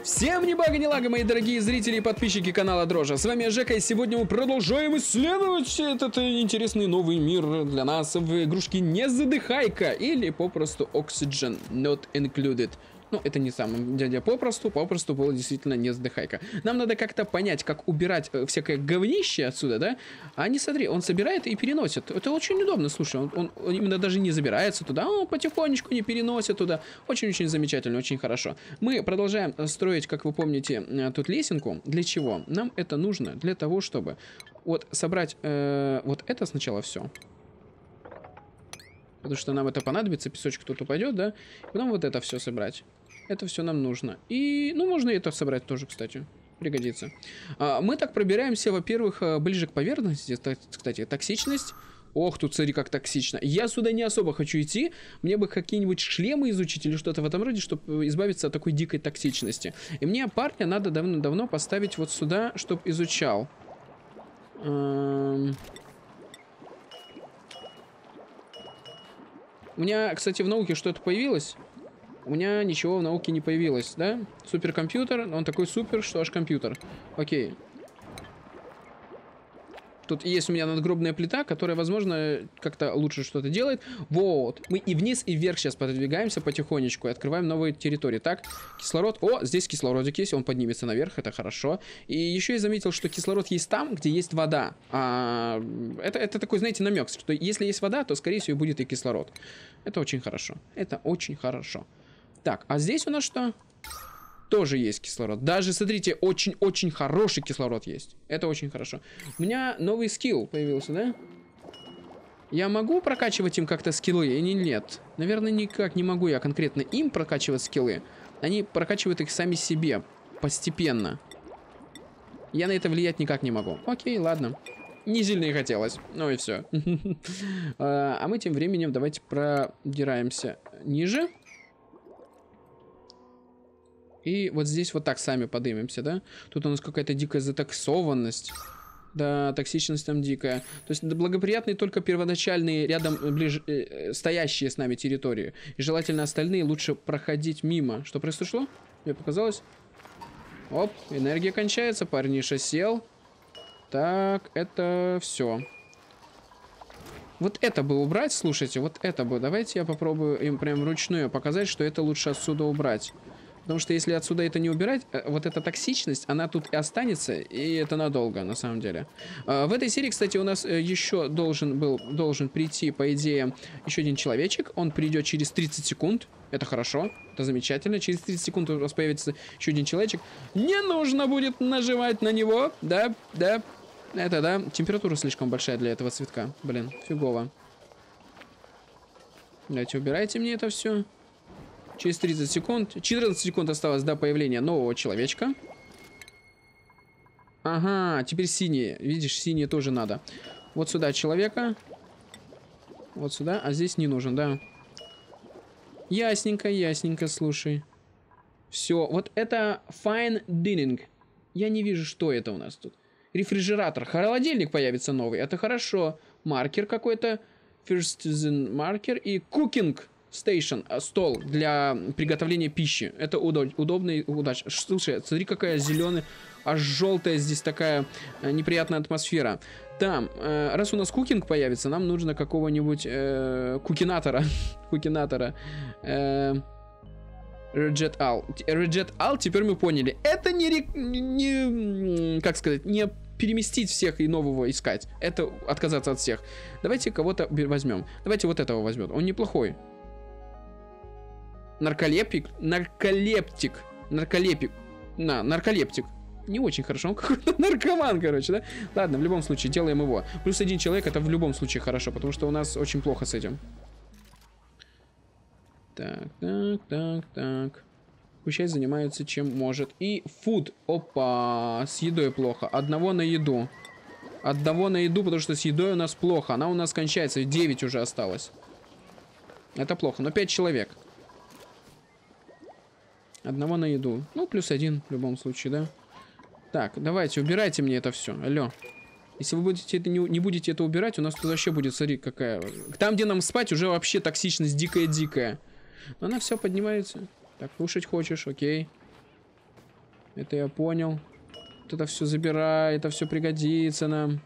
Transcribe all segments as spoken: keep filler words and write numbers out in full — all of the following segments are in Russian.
Всем ни бага, ни лага, мои дорогие зрители и подписчики канала Дрожжа. С вами Жека, и сегодня мы продолжаем исследовать этот интересный новый мир для нас в игрушке «Не задыхайка» или попросту Oxygen Not Included. Ну, это не самое дядя попросту, попросту было действительно не задыхайка. Нам надо как-то понять, как убирать всякое говнище отсюда, да? А не смотри, он собирает и переносит. Это очень удобно, слушай, он, он, он именно даже не забирается туда, он потихонечку не переносит туда. Очень-очень замечательно, очень хорошо. Мы продолжаем строить, как вы помните, тут лесенку. Для чего? Нам это нужно для того, чтобы вот собрать э, вот это сначала все. Потому что нам это понадобится, песочек тут упадет, да? И потом вот это все собрать. Это все нам нужно. И, ну, можно и это собрать тоже, кстати. Пригодится. А, мы так пробираемся, во-первых, ближе к поверхности. Кстати, токсичность. Ох, тут смотри, как токсично. Я сюда не особо хочу идти. Мне бы какие-нибудь шлемы изучить или что-то в этом роде, чтобы избавиться от такой дикой токсичности. И мне парня надо давно-давно поставить вот сюда, чтобы изучал. Эм... У меня, кстати, в науке что-то появилось. У меня ничего в науке не появилось, да? Суперкомпьютер, он такой супер, что аж компьютер. Окей. Тут есть у меня надгробная плита, которая, возможно, как-то лучше что-то делает. Вот. Мы и вниз, и вверх сейчас подвигаемся потихонечку и открываем новые территории. Так, кислород. О, здесь кислородик есть, он поднимется наверх, это хорошо. И еще я заметил, что кислород есть там, где есть вода. А, это, это такой, знаете, намек, что если есть вода, то, скорее всего, будет и кислород. Это очень хорошо. Это очень хорошо. Так, а здесь у нас что? Тоже есть кислород. Даже, смотрите, очень-очень хороший кислород есть. Это очень хорошо. У меня новый скилл появился, да? Я могу прокачивать им как-то скиллы или нет? Наверное, никак не могу я конкретно им прокачивать скиллы. Они прокачивают их сами себе. Постепенно. Я на это влиять никак не могу. Окей, ладно. Не сильно и хотелось. Ну и все. А мы тем временем давайте продираемся ниже. И вот здесь вот так сами поднимемся, да? Тут у нас какая-то дикая затоксованность. Да, токсичность там дикая. То есть благоприятные только первоначальные, рядом, ближе, э, стоящие с нами территории. И желательно остальные лучше проходить мимо. Что произошло? Мне показалось. Оп, энергия кончается, парниша сел. Так, это все. Вот это бы убрать, слушайте, вот это бы. Давайте я попробую им прям вручную показать, что это лучше отсюда убрать. Потому что если отсюда это не убирать, вот эта токсичность, она тут и останется, и это надолго, на самом деле. В этой серии, кстати, у нас еще должен был, должен прийти, по идее, еще один человечек. Он придет через тридцать секунд. Это хорошо, это замечательно. Через тридцать секунд у нас появится еще один человечек. Не нужно будет нажимать на него, да, да. Это, да, температура слишком большая для этого цветка. Блин, фигово. Давайте убирайте мне это все. Через тридцать секунд. четырнадцать секунд осталось до появления нового человечка. Ага, теперь синие. Видишь, синие тоже надо. Вот сюда человека. Вот сюда. А здесь не нужен, да. Ясненько, ясненько, слушай. Все, вот это fine dining. Я не вижу, что это у нас тут. Рефрижератор. Холодильник появится новый. Это хорошо. Маркер какой-то. First season маркер. И cooking station. Стол для приготовления пищи. Это удоб удобно и удачно. Слушай, смотри, какая зеленая, аж желтая здесь такая э, неприятная атмосфера. Там, э, раз у нас кукинг появится, нам нужно какого-нибудь э, кукинатора. Кукинатора. Э, Reject All. Reject All, теперь мы поняли. Это не, не, как сказать, не переместить всех и нового искать. Это отказаться от всех. Давайте кого-то возьмем. Давайте вот этого возьмем. Он неплохой. Нарколептик. Нарколептик. Нарколепик. На, нарколептик. Не очень хорошо. Он какой-то наркоман, короче, да? Ладно, в любом случае, делаем его. Плюс один человек, это в любом случае хорошо, потому что у нас очень плохо с этим. Так, так, так, так. Пусть занимаются чем может. И фуд. Опа, с едой плохо. Одного на еду. Одного на еду, потому что с едой у нас плохо. Она у нас кончается. девять уже осталось. Это плохо, но пять человек. Одного на еду. Ну, плюс один в любом случае, да? Так, давайте, убирайте мне это все. Алло. Если вы будете это, не, не будете это убирать, у нас тут вообще будет, смотри, какая... Там, где нам спать, уже вообще токсичность дикая-дикая. Но она все поднимается. Так, кушать хочешь, окей. Это я понял. Вот это все забирай, это все пригодится нам.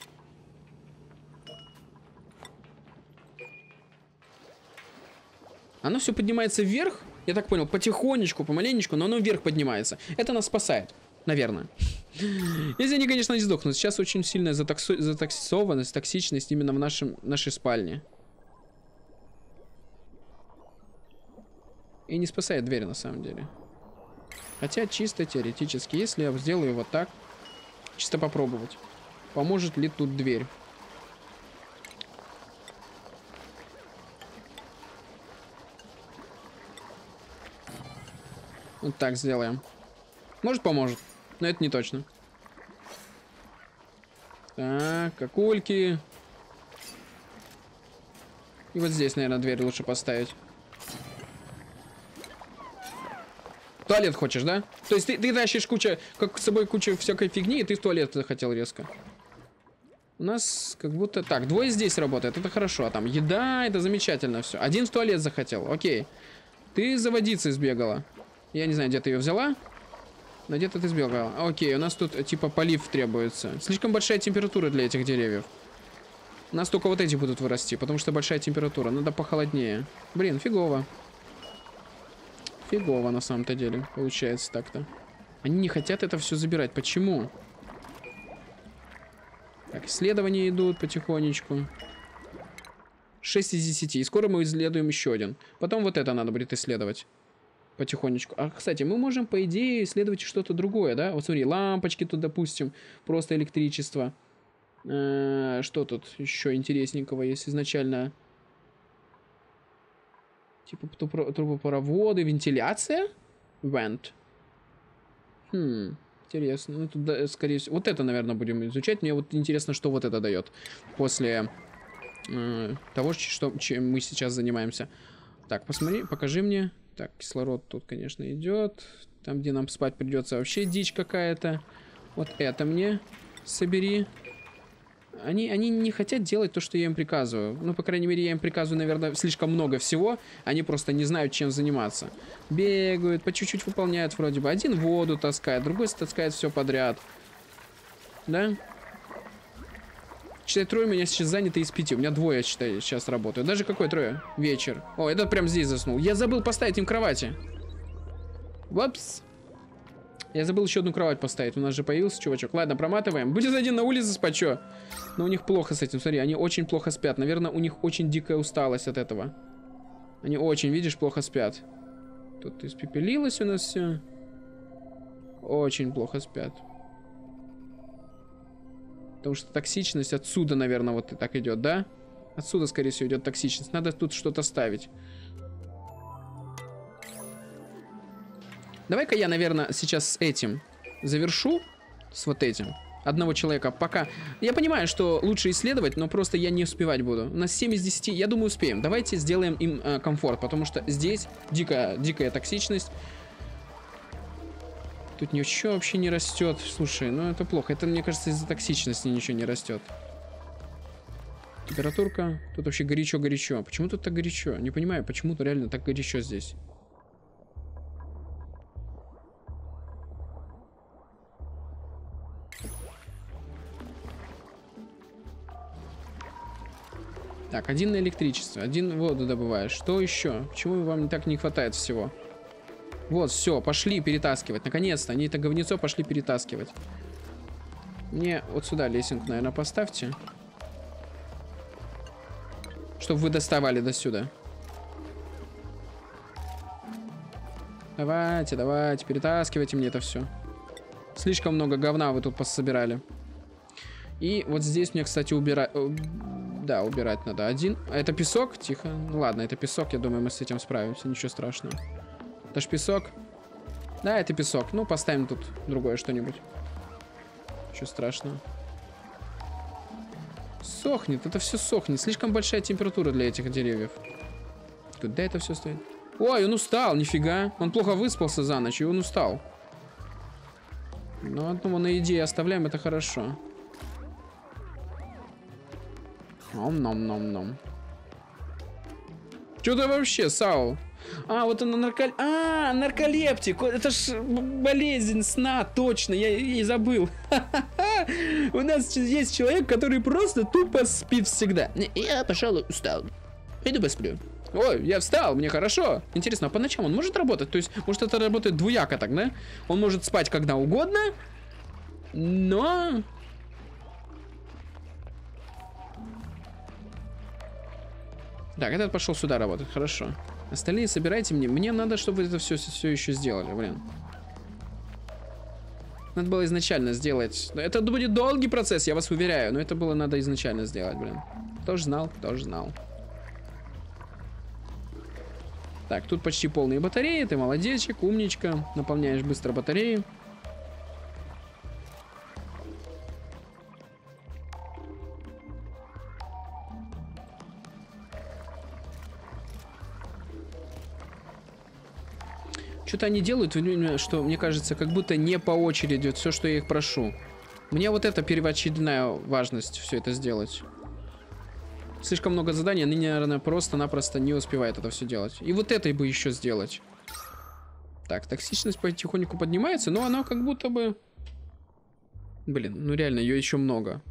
Оно все поднимается вверх, я так понял, потихонечку, помаленечку, но оно вверх поднимается. Это нас спасает, наверное. Если они, конечно, не сдохнут. Сейчас очень сильная затоксо... затоксованность, токсичность именно в нашем... нашей спальне. И не спасает дверь, на самом деле. Хотя чисто теоретически, если я сделаю вот так, чисто попробовать, поможет ли тут дверь. Вот так сделаем. Может, поможет, но это не точно. Так, какульки. И вот здесь, наверное, дверь лучше поставить. Туалет хочешь, да? То есть ты, ты тащишь куча, как с собой куча всякой фигни, и ты в туалет захотел резко. У нас как будто... Так, двое здесь работает, это хорошо. А там еда, это замечательно все. Один в туалет захотел, окей. Ты за водицей сбегала. Я не знаю, где ты ее взяла. Но где-то ты сбегала. Окей, у нас тут типа полив требуется. Слишком большая температура для этих деревьев. У нас только вот эти будут вырасти, потому что большая температура. Надо похолоднее. Блин, фигово. Фигово на самом-то деле. Получается так-то. Они не хотят это все забирать. Почему? Так, исследования идут потихонечку. шесть из десяти. И скоро мы исследуем еще один. Потом вот это надо будет исследовать. Потихонечку. А, кстати, мы можем, по идее, исследовать что-то другое, да? Вот смотри, лампочки тут, допустим. Просто электричество. Э-э, что тут еще интересненького есть изначально? Типа трубопроводы, вентиляция? Вент. Хм, интересно. Ну, тут, да, скорее всего... Вот это, наверное, будем изучать. Мне вот интересно, что вот это дает. После э, того, что, чем мы сейчас занимаемся. Так, посмотри, покажи мне. Так, кислород тут, конечно, идет. Там, где нам спать придется, вообще дичь какая-то. Вот это мне собери. Они, они не хотят делать то, что я им приказываю. Ну, по крайней мере, я им приказываю, наверное, слишком много всего. Они просто не знают, чем заниматься. Бегают, по чуть-чуть выполняют вроде бы. Один воду таскает, другой таскает все подряд. Да? Считай, трое у меня сейчас заняты из пяти. У меня двое, считай, сейчас работают. Даже какой трое? Вечер. О, это прям здесь заснул. Я забыл поставить им кровати. Вапс. Я забыл еще одну кровать поставить. У нас же появился чувачок. Ладно, проматываем. Будет один на улице спать, что? Но у них плохо с этим. Смотри, они очень плохо спят. Наверное, у них очень дикая усталость от этого. Они очень, видишь, плохо спят. Тут испепелилось у нас все. Очень плохо спят. Потому что токсичность отсюда, наверное, вот и так идет, да? Отсюда, скорее всего, идет токсичность. Надо тут что-то ставить. Давай-ка я, наверное, сейчас с этим завершу. С вот этим. Одного человека. Пока. Я понимаю, что лучше исследовать, но просто я не успевать буду. У нас семь из десяти. Я думаю, успеем. Давайте сделаем им э, комфорт. Потому что здесь дикая, дикая токсичность. Тут ничего вообще не растет. Слушай, ну это плохо. Это, мне кажется, из-за токсичности ничего не растет. Температурка. Тут вообще горячо-горячо. Почему тут так горячо? Не понимаю, почему тут реально так горячо здесь. Так, один на электричество, один воду добываешь. Что еще? Почему вам так не хватает всего? Вот, все, пошли перетаскивать. Наконец-то, они это говнецо пошли перетаскивать. Мне вот сюда лесенку, наверное, поставьте. Чтобы вы доставали до сюда. Давайте, давайте, перетаскивайте мне это все. Слишком много говна вы тут пособирали. И вот здесь мне, кстати, убирать... Да, убирать надо. Один. А это песок? Тихо. Ну ладно, это песок. Я думаю, мы с этим справимся. Ничего страшного. Это ж песок. Да, это песок. Ну, поставим тут другое что-нибудь. Ничего страшного. Сохнет. Это все сохнет. Слишком большая температура для этих деревьев. Куда это все стоит? Ой, он устал. Нифига. Он плохо выспался за ночь, и он устал. Ну, одного на идее оставляем. Это хорошо. Ном-ном-ном-ном. Что-то вообще, Сау. А, вот она наркол... А, нарколептик. Это ж болезнь сна, точно. Я и забыл. У нас есть человек, который просто тупо спит всегда. Я, пожалуй, устал. Пойду посплю. Ой, я встал, мне хорошо. Интересно, а по ночам он может работать? То есть, может, это работает двуяко так, да? Он может спать когда угодно, но... Так, этот пошел сюда работать, хорошо. Остальные собирайте мне. Мне надо, чтобы вы это все, все еще сделали, блин. Надо было изначально сделать. Это будет долгий процесс, я вас уверяю. Но это было надо изначально сделать, блин. Тоже знал, тоже знал. Так, тут почти полные батареи. Ты молодечек, умничка. Наполняешь быстро батареи. Что-то они делают, что, мне кажется, как будто не по очереди вот все, что я их прошу. Мне вот это первоочередная важность все это сделать. Слишком много заданий, они, наверное, просто-напросто не успевают это все делать. И вот это бы еще сделать. Так, токсичность потихоньку поднимается, но она как будто бы... Блин, ну реально, ее еще много.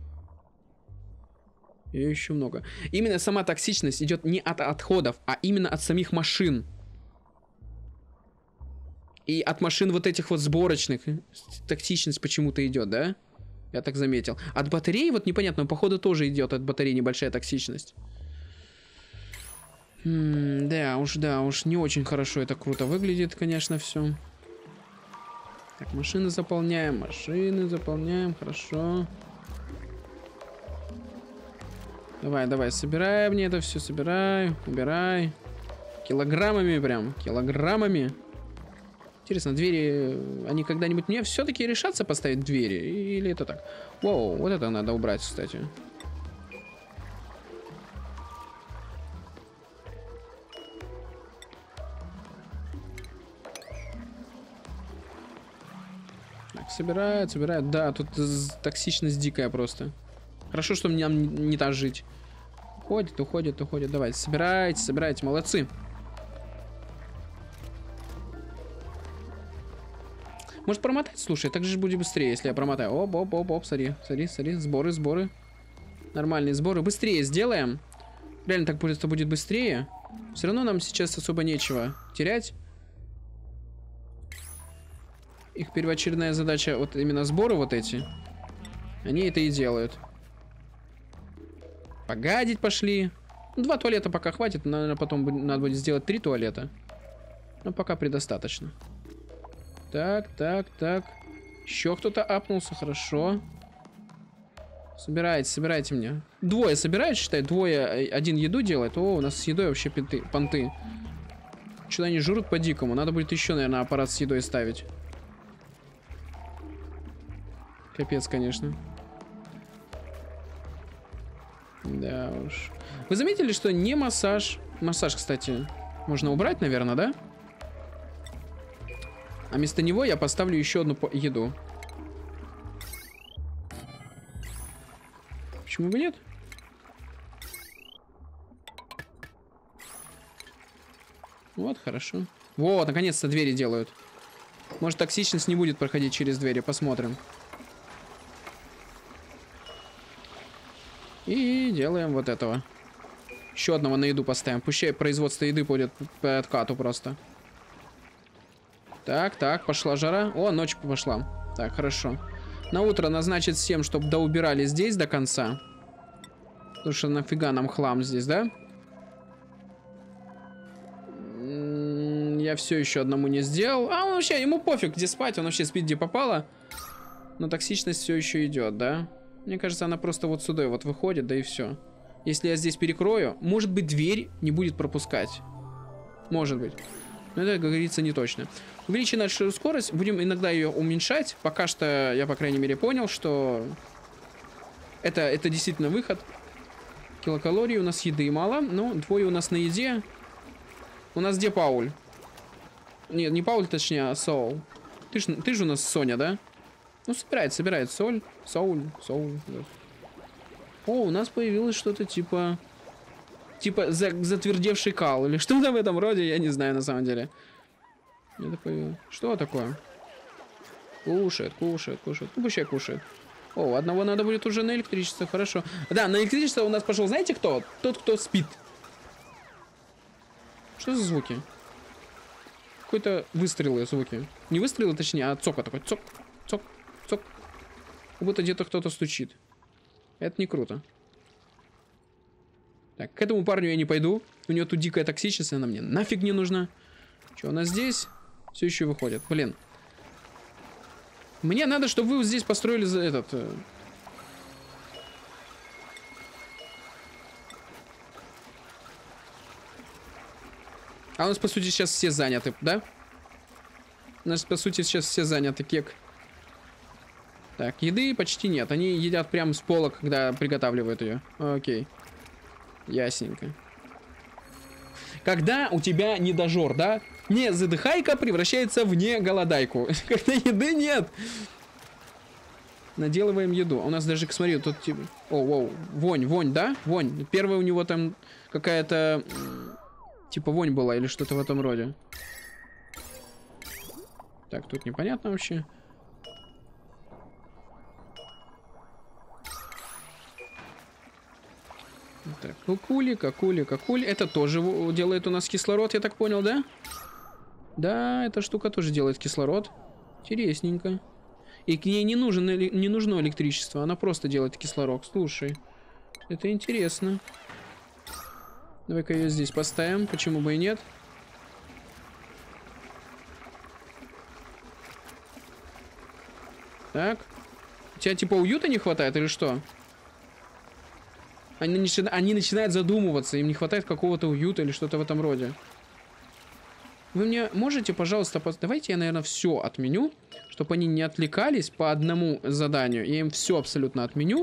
Ее еще много. Именно сама токсичность идет не от отходов, а именно от самих машин. И от машин вот этих вот сборочных токсичность почему-то идет, да? Я так заметил. От батареи вот непонятно, но походу тоже идет от батареи небольшая токсичность. М-м, да уж, да уж, не очень хорошо это круто выглядит, конечно, все. Так, машины заполняем, машины заполняем, хорошо. Давай, давай, собирай мне это все, собирай, убирай. Килограммами прям, килограммами. Интересно, двери, они когда-нибудь мне все-таки решатся поставить двери? Или это так? Воу, вот это надо убрать, кстати. Так, собирают, собирают. Да, тут токсичность дикая просто. Хорошо, что мне не так жить. Уходит, уходит, уходит. Давайте, собирайте, собирайте, молодцы. Может промотать? Слушай, так же будет быстрее, если я промотаю. Оп, оп, оп, оп, смотри, смотри, смотри, сборы, сборы. Нормальные сборы. Быстрее сделаем. Реально так будет, это будет быстрее. Все равно нам сейчас особо нечего терять. Их первоочередная задача, вот именно сборы вот эти. Они это и делают. Погадить пошли. Два туалета пока хватит, наверное, потом надо будет сделать три туалета. Но пока предостаточно. Так, так, так. Еще кто-то апнулся, хорошо. Собирайте, собирайте мне. Двое собирают, считай, двое, один еду делает. О, у нас с едой вообще пинты, понты. Что-то они жрут по-дикому. Надо будет еще, наверное, аппарат с едой ставить. Капец, конечно. Да уж. Вы заметили, что не массаж? Массаж, кстати, можно убрать, наверное, да? А вместо него я поставлю еще одну еду. Почему бы нет? Вот, хорошо. Вот, наконец-то двери делают. Может, токсичность не будет проходить через двери. Посмотрим. И делаем вот этого. Еще одного на еду поставим. Пусть производство еды будет по откату просто. Так, так, пошла жара. О, ночь пошла. Так, хорошо. На утро назначить всем, чтобы доубирали здесь до конца. Потому что нафига нам хлам здесь, да? Я все еще одному не сделал. А он вообще, ему пофиг, где спать. Он вообще спит, где попало. Но токсичность все еще идет, да? Мне кажется, она просто вот сюда вот выходит, да и все. Если я здесь перекрою, может быть, дверь не будет пропускать. Может быть. Но это, как говорится, не точно. Увеличить нашу скорость. Будем иногда ее уменьшать. Пока что я, по крайней мере, понял, что это, это действительно выход. Килокалорий. У нас еды мало. Но двое у нас на еде. У нас где Пауль? Нет, не Пауль, точнее, а Соул. Ты ж, ты же у нас Соня, да? Ну, собирает, собирает. Соль. Соуль. Соуль. Да. О, у нас появилось что-то типа типа за затвердевший кал или что-то в этом роде, я не знаю на самом деле. Я такой, что такое? Кушает, кушает, кушает. Ну, пусть кушает. О, одного надо будет уже на электричество, хорошо. Да, на электричество у нас пошел, знаете кто? Тот, кто спит. Что за звуки? Какой-то выстрелы звуки. Не выстрелы, точнее, а цока такой. Цок, цок, цок. Как будто где-то кто-то стучит. Это не круто. Так, к этому парню я не пойду. У него тут дикая токсичность, она мне нафиг не нужна. Что у нас здесь? Все еще выходит. Блин. Мне надо, чтобы вы вот здесь построили за этот... Э... А у нас, по сути, сейчас все заняты, да? У нас, по сути, сейчас все заняты, кек. Так, еды почти нет. Они едят прямо с пола, когда приготавливают ее. Окей. Ясненько. Когда у тебя недожор, да? Не задыхайка превращается в не голодайку. Когда еды нет. Наделываем еду. У нас даже, смотри, тут типа... О, о, вонь, вонь, да? Вонь. Первая у него там какая-то... Типа вонь была или что-то в этом роде. Так, тут непонятно вообще. Так, кукули, какули, какули. Это тоже делает у нас кислород, я так понял, да? Да, эта штука тоже делает кислород. Интересненько. И к ней не, нужен, не нужно электричество, она просто делает кислород. Слушай, это интересно. Давай-ка ее здесь поставим, почему бы и нет. Так. У тебя типа уюта не хватает или что? Они, начи... Они начинают задумываться, им не хватает какого-то уюта или что-то в этом роде. Вы мне можете, пожалуйста, пос... давайте я, наверное, все отменю, чтобы они не отвлекались по одному заданию. Я им все абсолютно отменю.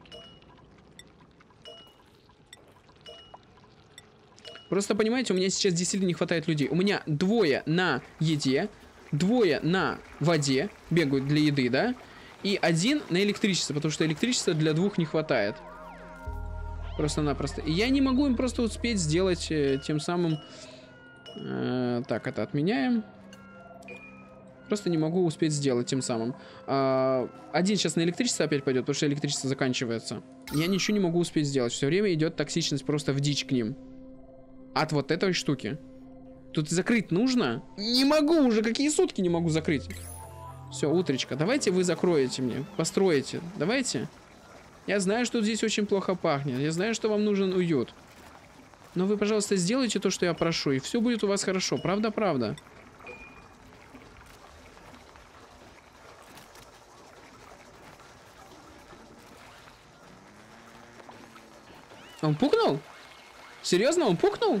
Просто, понимаете, у меня сейчас действительно не хватает людей. У меня двое на еде, двое на воде бегают для еды, да? И один на электричество, потому что электричества для двух не хватает. Просто-напросто. И я не могу им просто успеть сделать э, тем самым... Э, так, это отменяем. Просто не могу успеть сделать тем самым. Э, один сейчас на электричество опять пойдет, потому что электричество заканчивается. Я ничего не могу успеть сделать. Все время идет токсичность просто в дичь к ним. От вот этой штуки. Тут закрыть нужно? Не могу уже, какие сутки не могу закрыть. Все, утречка. Давайте вы закроете мне, построите. Давайте. Я знаю, что здесь очень плохо пахнет. Я знаю, что вам нужен уют. Но вы, пожалуйста, сделайте то, что я прошу, и все будет у вас хорошо. Правда, правда. Он пукнул? Серьезно, он пукнул?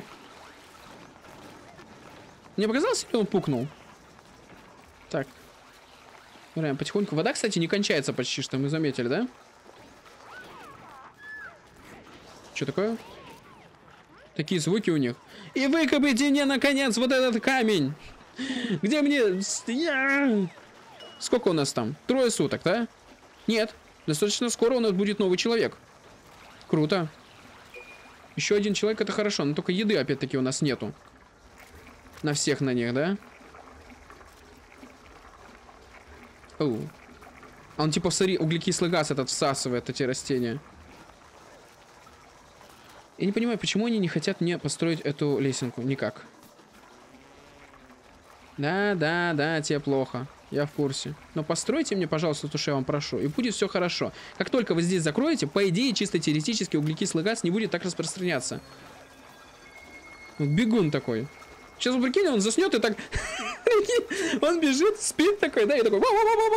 Мне показалось, что он пукнул. Так. Прям потихоньку. Вода, кстати, не кончается почти, что мы заметили, да? Что такое? Такие звуки у них. И выкопайте мне, наконец, вот этот камень. Где мне... Сколько у нас там? Трое суток, да? Нет. Достаточно скоро у нас будет новый человек. Круто. Еще один человек, это хорошо. Но только еды, опять-таки, у нас нету. На всех на них, да? Оу. А он типа, смотри, углекислый газ этот всасывает, эти растения. Я не понимаю, почему они не хотят мне построить эту лесенку. Никак. Да, да, да, тебе плохо. Я в курсе. Но постройте мне, пожалуйста, то, что я вам прошу. И будет все хорошо. Как только вы здесь закроете, по идее, чисто теоретически, углекислый газ не будет так распространяться. Вот бегун такой. Сейчас, прикинь, он заснет и так... Он бежит, спит такой, да, и такой...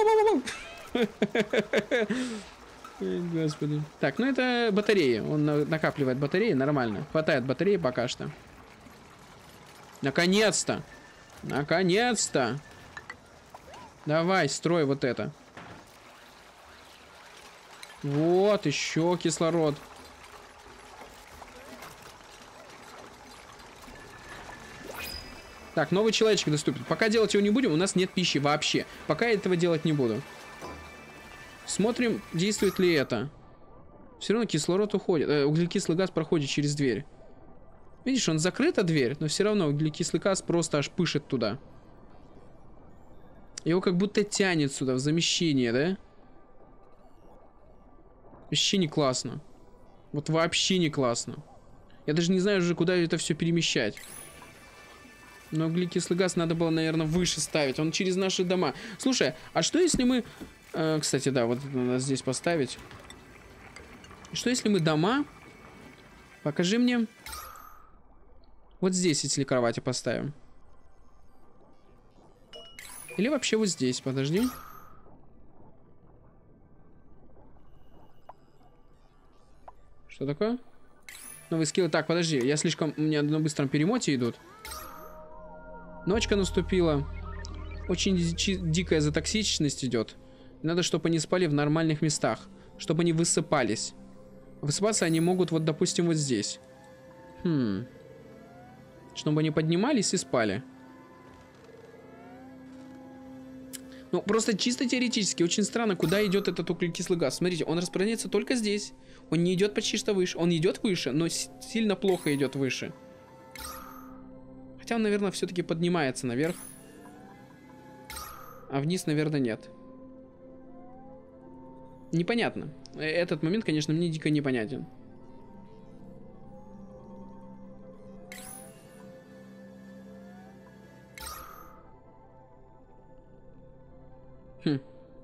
Господи. Так, ну это батареи. Он накапливает батареи, нормально. Хватает батареи пока что. Наконец-то. Наконец-то. Давай, строй вот это. Вот, еще кислород. Так, новый человечек доступен. Пока делать его не будем, у нас нет пищи вообще. Пока я этого делать не буду. Смотрим, действует ли это. Все равно кислород уходит. Э, углекислый газ проходит через дверь. Видишь, он закрыта дверь, но все равно углекислый газ просто аж пышет туда. Его как будто тянет сюда, в замещение, да? Вообще не классно. Вот вообще не классно. Я даже не знаю уже, куда это все перемещать. Но углекислый газ надо было, наверное, выше ставить. Он через наши дома. Слушай, а что если мы... Э, кстати, да, вот надо здесь поставить. Что если мы дома... Покажи мне... Вот здесь, если кровати поставим. Или вообще вот здесь, подожди. Что такое? Новые скиллы. Так, подожди, я слишком... У меня на быстром перемоте идут. Ночка наступила. Очень дикая затоксичность идет. Надо, чтобы они спали в нормальных местах. Чтобы они высыпались. Высыпаться они могут, вот, допустим, вот здесь. Хм. Чтобы они поднимались и спали. Ну, просто чисто теоретически очень странно, куда идет этот углекислый газ. Смотрите, он распространяется только здесь. Он не идет почти что выше. Он идет выше, но сильно плохо идет выше. Хотя он, наверное, все-таки поднимается наверх. А вниз, наверное, нет. Непонятно. Этот момент, конечно, мне дико непонятен. Хм.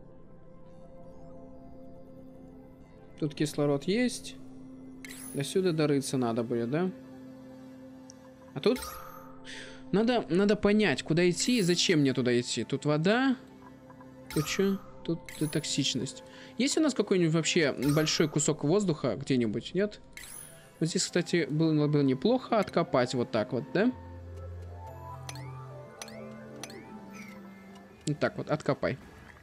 Тут кислород есть. До сюда дорыться надо будет, да? А тут... Надо, надо понять, куда идти и зачем мне туда идти. Тут вода. Тут что? Тут токсичность. Есть у нас какой-нибудь вообще большой кусок воздуха где-нибудь? Нет? Вот здесь, кстати, было бы неплохо откопать вот так вот, да? Вот так вот, откопай.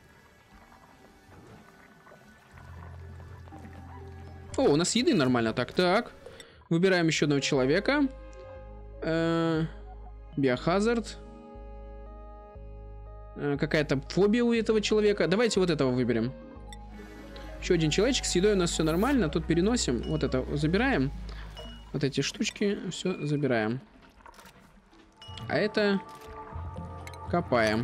О, у нас еды нормально. Так, так. Выбираем еще одного человека. Э-э- Биохазард. Э-э- Какая-то фобия у этого человека. Давайте вот этого выберем. Еще один человечек. С едой у нас все нормально. Тут переносим. Вот это забираем. Вот эти штучки. Все забираем. А это копаем.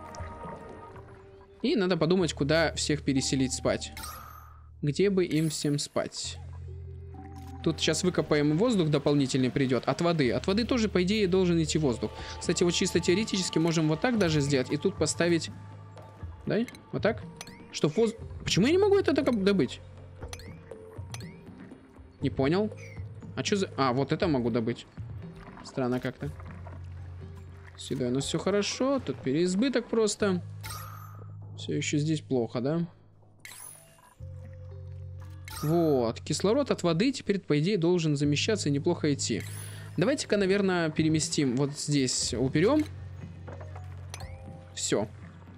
И надо подумать, куда всех переселить спать. Где бы им всем спать? Тут сейчас выкопаем, воздух дополнительный придет от воды. От воды тоже, по идее, должен идти воздух. Кстати, вот чисто теоретически можем вот так даже сделать. И тут поставить... Да? Вот так? Чтоб воздух... Почему я не могу это добыть? Не понял. А что за... А, вот это могу добыть. Странно как-то. Сюда у нас все хорошо. Тут переизбыток просто. Все еще здесь плохо, да? Вот, кислород от воды теперь, по идее, должен замещаться и неплохо идти. Давайте-ка, наверное, переместим вот здесь, уберем. Все.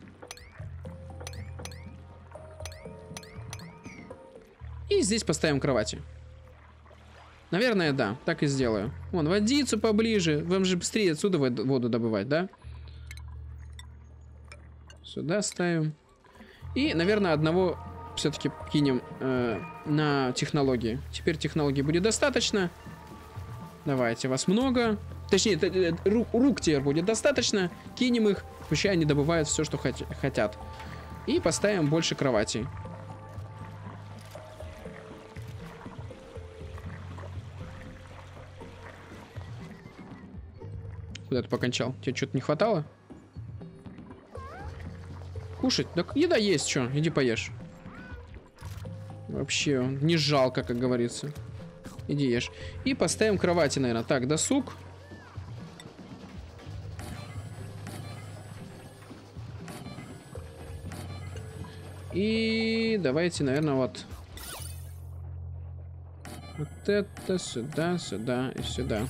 И здесь поставим кровати. Наверное, да, так и сделаю. Вон, водицу поближе. Вам же быстрее отсюда воду добывать, да? Сюда ставим. И, наверное, одного... все-таки кинем э, на технологии. Теперь технологий будет достаточно. Давайте, вас много. Точнее, рук, рук теперь будет достаточно. Кинем их, пускай они добывают все, что хот хотят. И поставим больше кроватей. Куда ты покончал? Тебе что-то не хватало? Кушать? Да еда есть, что? Иди поешь. Вообще, не жалко, как говорится. Иди ешь. И поставим кровати, наверное. Так, досуг. И давайте, наверное, вот. Вот это сюда, сюда и сюда.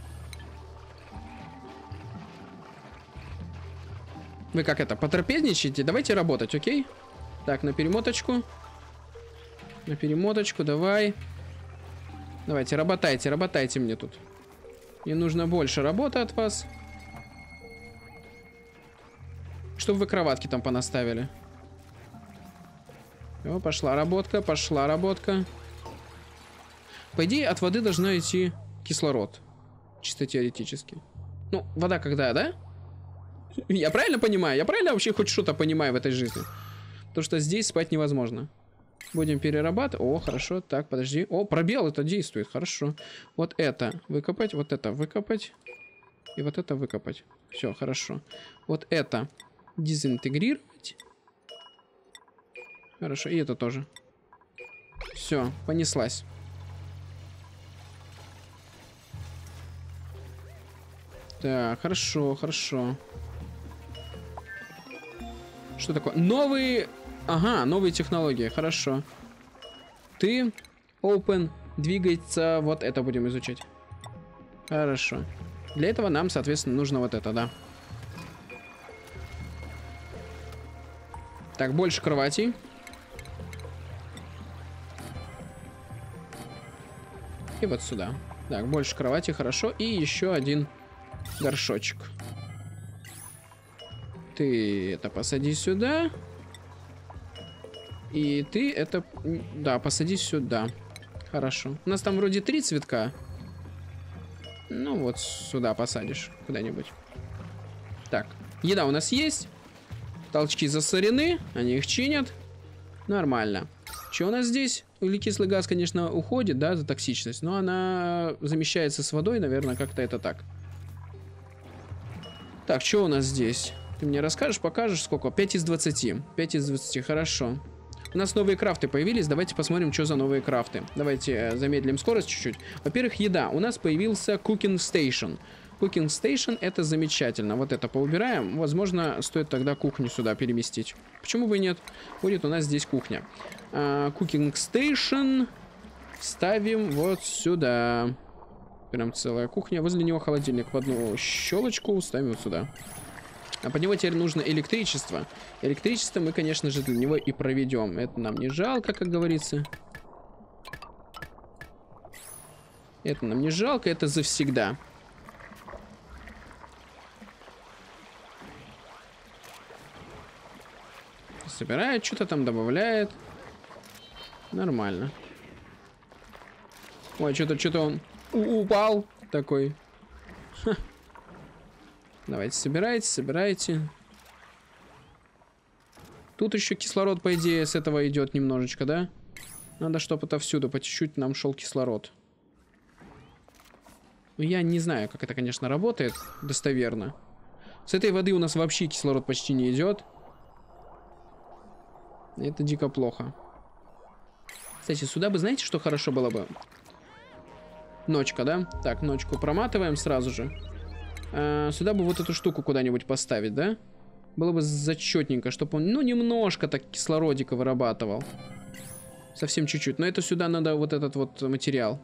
Вы как это, потрапезничаете? Давайте работать, окей? Так, на перемоточку. На перемоточку, давай. Давайте, работайте, работайте мне тут. Мне нужно больше работы от вас. Чтобы вы кроватки там понаставили. О, пошла работка, пошла работка. По идее, от воды должно идти кислород. Чисто теоретически. Ну, вода когда, да? Я правильно понимаю? Я правильно вообще хоть что-то понимаю в этой жизни? То, что здесь спать невозможно. Будем перерабатывать. О, хорошо. Так, подожди. О, пробел, это действует. Хорошо. Вот это выкопать, вот это выкопать. И вот это выкопать. Все, хорошо. Вот это дезинтегрировать. Хорошо, и это тоже. Все, понеслась. Так, хорошо, хорошо. Что такое? Новые... Ага, новые технологии, хорошо. Ты, open, двигается, вот это будем изучать. Хорошо. Для этого нам, соответственно, нужно вот это, да. Так, больше кроватей. И вот сюда. Так, больше кровати, хорошо. И еще один горшочек. Ты это посади сюда. И ты это... Да, посади сюда. Хорошо. У нас там вроде три цветка. Ну вот сюда посадишь куда-нибудь. Так, еда у нас есть. Толчки засорены, они их чинят. Нормально. Что у нас здесь? Углекислый газ, конечно, уходит, да, за токсичность. Но она замещается с водой, наверное, как-то это так. Так, что у нас здесь? Ты мне расскажешь, покажешь, сколько? пять из двадцати. пять из двадцати, хорошо. У нас новые крафты появились. Давайте посмотрим, что за новые крафты. Давайте э, замедлим скорость чуть-чуть. Во-первых, еда. У нас появился Cooking Station. Cooking Station — это замечательно. Вот это поубираем. Возможно, стоит тогда кухню сюда переместить. Почему бы и нет? Будет у нас здесь кухня. А, Cooking Station ставим вот сюда. Прям целая кухня. Возле него холодильник в одну щелочку ставим вот сюда. А под него теперь нужно электричество. Электричество мы, конечно же, для него и проведем. Это нам не жалко, как говорится. Это нам не жалко, это завсегда. Собирает, что-то там добавляет. Нормально. Ой, что-то, что-то он упал такой. Ха. Давайте, собирайте, собирайте. Тут еще кислород, по идее, с этого идет немножечко, да? Надо, чтобы отовсюду по чуть-чуть нам шел кислород. Ну, я не знаю, как это, конечно, работает достоверно. С этой воды у нас вообще кислород почти не идет. Это дико плохо. Кстати, сюда бы, знаете, что хорошо было бы? Ночка, да? Так, ночку проматываем сразу же. А, сюда бы вот эту штуку куда-нибудь поставить, да? Было бы зачетненько, чтобы он, ну, немножко так кислородика вырабатывал. Совсем чуть-чуть. Но это сюда надо вот этот вот материал.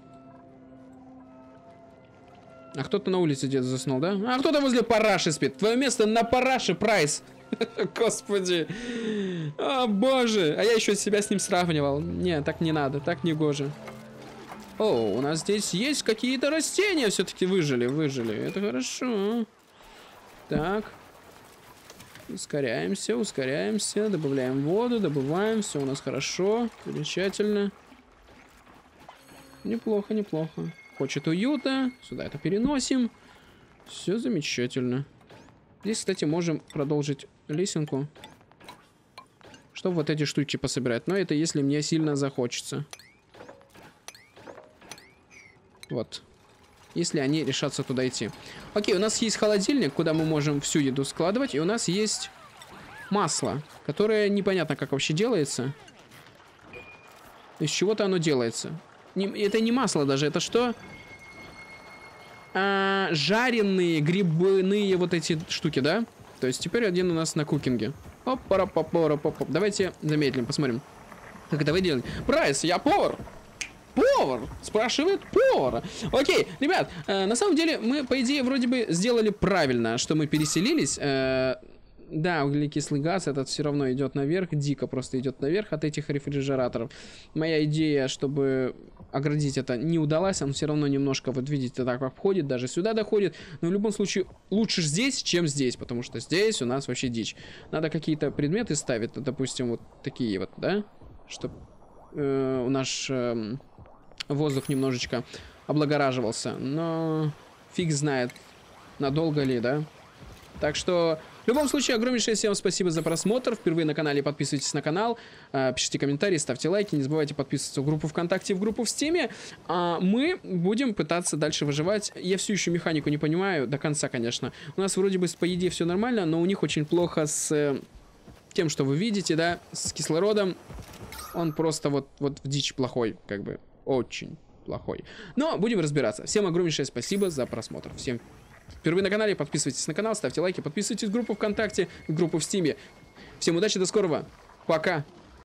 А кто-то на улице где-то заснул, да? А кто-то возле параши спит. Твое место на параше, Прайс. Господи. О, боже. А я еще себя с ним сравнивал. Не, так не надо, так не гоже. О, у нас здесь есть какие-то растения, все-таки выжили, выжили. Это хорошо. Так. Ускоряемся, ускоряемся. Добавляем воду, добываем. Все у нас хорошо. Замечательно. Неплохо, неплохо. Хочет уюта. Сюда это переносим. Все замечательно. Здесь, кстати, можем продолжить лесенку. Чтобы вот эти штуки пособирать. Но это если мне сильно захочется. Вот. Если они решатся туда идти. Окей, у нас есть холодильник, куда мы можем всю еду складывать. И у нас есть масло, которое непонятно, как вообще делается. Из чего-то оно делается. Не, это не масло даже, это что? А, жареные грибные вот эти штуки, да? То есть теперь один у нас на кукинге. Оп, пара па пара па па. Давайте замедлим, посмотрим. Как это вы делаете? Прайс, я повар! Повар! Спрашивает повара. Окей, ребят, э, на самом деле мы, по идее, вроде бы сделали правильно, что мы переселились. Э, да, углекислый газ этот все равно идет наверх, дико просто идет наверх от этих рефрижераторов. Моя идея, чтобы оградить это, не удалась. Он все равно немножко, вот видите, так обходит, даже сюда доходит. Но в любом случае лучше здесь, чем здесь, потому что здесь у нас вообще дичь. Надо какие-то предметы ставить, допустим, вот такие вот, да? Чтобы э, наш... Э, воздух немножечко облагораживался, но фиг знает, надолго ли, да? Так что, в любом случае, огромнейшее всем спасибо за просмотр. Впервые на канале, подписывайтесь на канал, пишите комментарии, ставьте лайки. Не забывайте подписываться в группу ВКонтакте и в группу в Стиме. А мы будем пытаться дальше выживать. Я всю еще механику не понимаю, до конца, конечно. У нас вроде бы по еде все нормально, но у них очень плохо с тем, что вы видите, да, с кислородом. Он просто вот, вот в дичь плохой, как бы, очень плохой. Но будем разбираться. Всем огромнейшее спасибо за просмотр. Всем впервые на канале, подписывайтесь на канал, ставьте лайки, подписывайтесь в группу ВКонтакте, в группу в Стиме. Всем удачи, до скорого. Пока.